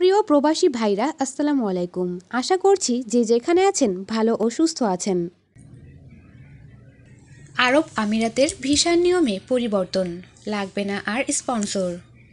প্রিয় প্রবাসী ভাইরা, আসসালামু আলাইকুম। আশা করছি যে যেখানে আছেন ভালো ও সুস্থ আছেন। আরব আমিরাতের ভিসার নিয়মে পরিবর্তন, লাগবে না আর স্পন্সর।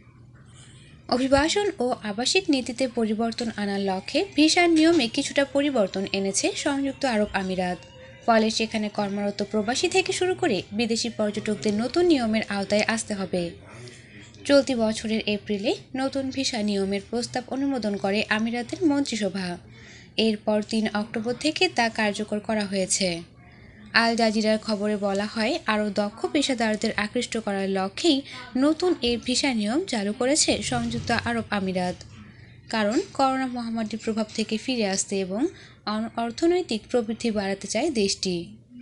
অভিবাসন ও আবাসিক নীতিতে পরিবর্তন আনার লক্ষ্যে ভিসার নিয়মে কিছুটা পরিবর্তন এনেছে সংযুক্ত আরব আমিরাত। ফলে সেখানে কর্মরত প্রবাসী থেকে শুরু করে বিদেশি পর্যটকদের নতুন নিয়মের আওতায় আসতে হবে। চলতি বছরের এপ্রিলে নতুন ভিসা নিয়মের প্রস্তাব অনুমোদন করে আমিরাতের মন্ত্রিসভা। এরপর ৩ অক্টোবর থেকে তা কার্যকর করা হয়েছে। আল জাজিরার খবরে বলা হয়, আরও দক্ষ পেশাদারদের আকৃষ্ট করার লক্ষ্যেই নতুন এই ভিসা নিয়ম চালু করেছে সংযুক্ত আরব আমিরাত। কারণ করোনা মহামারীর প্রভাব থেকে ফিরে আসতে এবং অর্থনৈতিক প্রবৃদ্ধি বাড়াতে চায় দেশটি।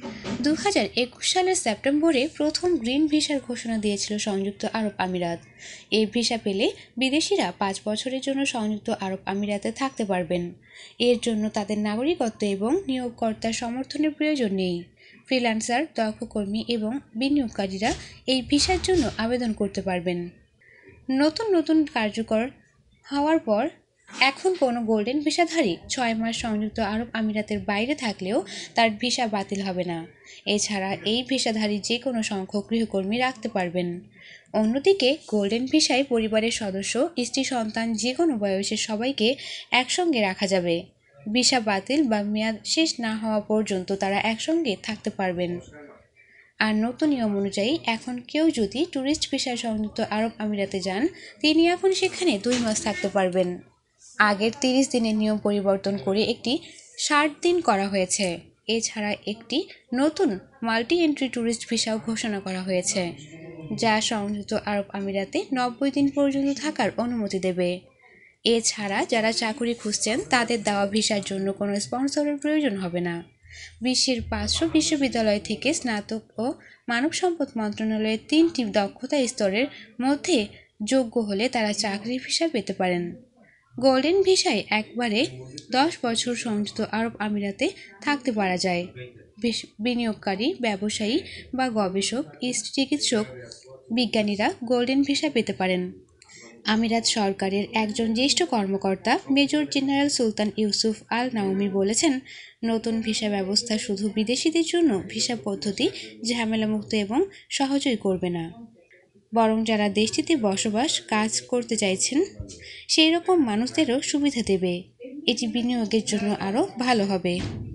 ২০২১ সালের সেপ্টেম্বরে প্রথম গ্রিন ভিসার ঘোষণা দিয়েছিল সংযুক্ত আরব আমিরাত। এই ভিসা পেলে বিদেশিরা ৫ বছরের জন্য সংযুক্ত আরব আমিরাতে থাকতে পারবেন। এর জন্য তাদের নাগরিকত্ব এবং নিয়োগকর্তার সমর্থনের প্রয়োজন নেই। ফ্রিল্যান্সার, দক্ষ কর্মী এবং বিনিয়োগকারীরা এই ভিসার জন্য আবেদন করতে পারবেন। নতুন কার্যকর হওয়ার পর এখন কোনো গোল্ডেন ভিসাধারী ৬ মাস সংযুক্ত আরব আমিরাতের বাইরে থাকলেও তার ভিসা বাতিল হবে না। এছাড়া এই ভিসাধারী যে কোনো সংখ্যক গৃহকর্মী রাখতে পারবেন। অন্যদিকে গোল্ডেন ভিসায় পরিবারের সদস্য, স্ত্রী, সন্তান যে কোনো বয়সের সবাইকে একসঙ্গে রাখা যাবে। ভিসা বাতিল বা মেয়াদ শেষ না হওয়া পর্যন্ত তারা একসঙ্গে থাকতে পারবেন। আর নতুন নিয়ম অনুযায়ী এখন কেউ যদি ট্যুরিস্ট ভিসায় সংযুক্ত আরব আমিরাতে যান, তিনি এখন সেখানে ২ মাস থাকতে পারবেন। আগের ৩০ দিনের নিয়ম পরিবর্তন করে একটি ৬০ দিন করা হয়েছে। এছাড়া একটি নতুন মাল্টি এন্ট্রি ট্যুরিস্ট ভিসাও ঘোষণা করা হয়েছে, যা সংযুক্ত আরব আমিরাতে ৯০ দিন পর্যন্ত থাকার অনুমতি দেবে। এছাড়া যারা চাকুরি খুঁজছেন তাদের দেওয়া ভিসার জন্য কোনো স্পন্সরের প্রয়োজন হবে না। বিশ্বের ৫০০ বিশ্ববিদ্যালয় থেকে স্নাতক ও মানব সম্পদ মন্ত্রণালয়ের ৩টি দক্ষতা স্তরের মধ্যে যোগ্য হলে তারা চাকরির ভিসা পেতে পারেন। গোল্ডেন ভিসায় একবারে ১০ বছর সংযুক্ত আরব আমিরাতে থাকতে পারা যায়। বিনিয়োগকারী, ব্যবসায়ী বা গবেষক, চিকিৎসক, বিজ্ঞানীরা গোল্ডেন ভিসা পেতে পারেন। আমিরাত সরকারের একজন জ্যেষ্ঠ কর্মকর্তা major general Sultan Yusuf Al Naomi বলেছেন, নতুন ভিসা ব্যবস্থা শুধু বিদেশিদের জন্য ভিসা পদ্ধতি ঝামেলামুক্ত এবং সহজই করবে না, বরং যারা দেশটিতে বসবাস, কাজ করতে চাইছেন সেই রকম মানুষদেরও সুবিধা দেবে। এটি বিনিয়োগের জন্য আরও ভালো হবে।